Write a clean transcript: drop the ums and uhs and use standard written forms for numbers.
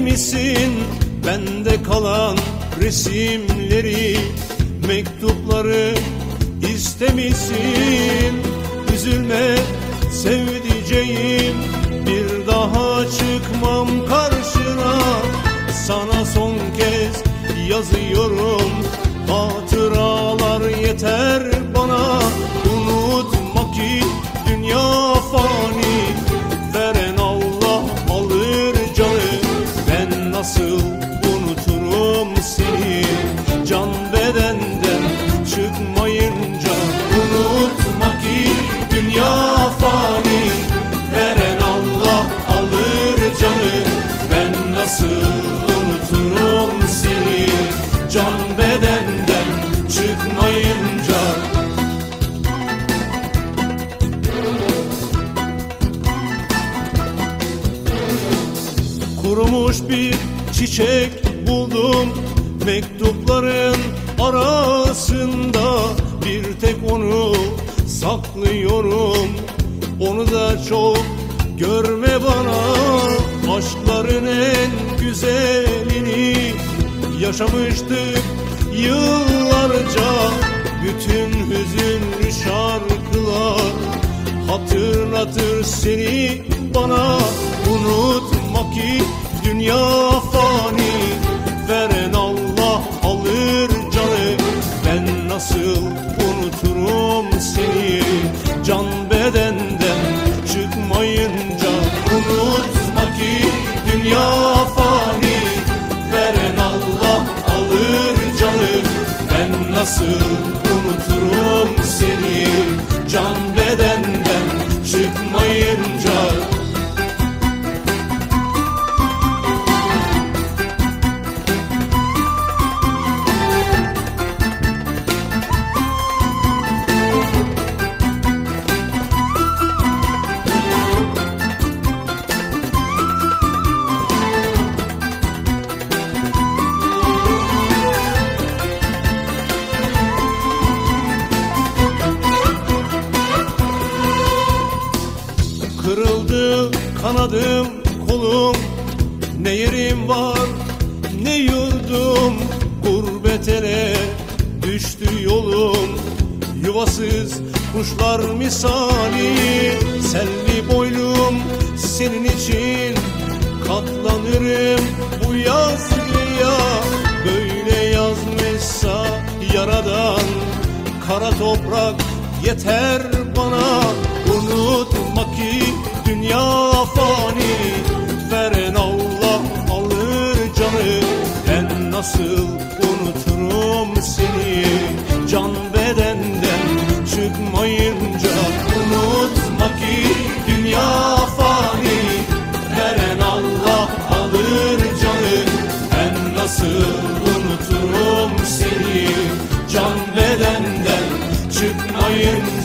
misin bende kalan resimleri, mektupları istemişsin? Üzülme sevdiceğim, bir daha çıkmam karşına. Sana son kez yazıyorum, hatıralar yeter bana. Unutma ki dünya fani, veren Allah alır canı. Ben nasıl unuturum seni, can bedenden çıkmayınca. Unutma ki dünya fani, veren Allah alır canı. Ben nasıl unuturum seni, can bedenden çıkmayınca. Kurumuş bir çiçek buldum mektupların arasında. Bir tek onu saklıyorum, onu da çok görme bana. Aşkların en güzelini yaşamıştık yıllarca. Bütün hüzünlü şarkılar hatırlatır seni bana. Unutma ki dünya fani, veren Allah alır canı. Ben nasıl unuturum seni, can bedenden çıkmayınca. Unutma ki dünya fani, veren Allah alır canı. Ben nasıl unuturum seni, can bedenden çıkmayınca. Kırıldı kanadım kolum, ne yerim var ne yurdum. Gurbet ele düştü yolum, yuvasız kuşlar misali. Selvi boylum senin için katlanırım bu yazgıya. Böyle yazmışsa yaradan, kara toprak yeter bana. Unutma ki dünya fani, veren Allah alır canı. Ben nasıl unuturum seni, can bedenden çıkmayınca. Unutma ki dünya fani, veren Allah alır canı. Ben nasıl unuturum seni, can bedenden çıkmayınca.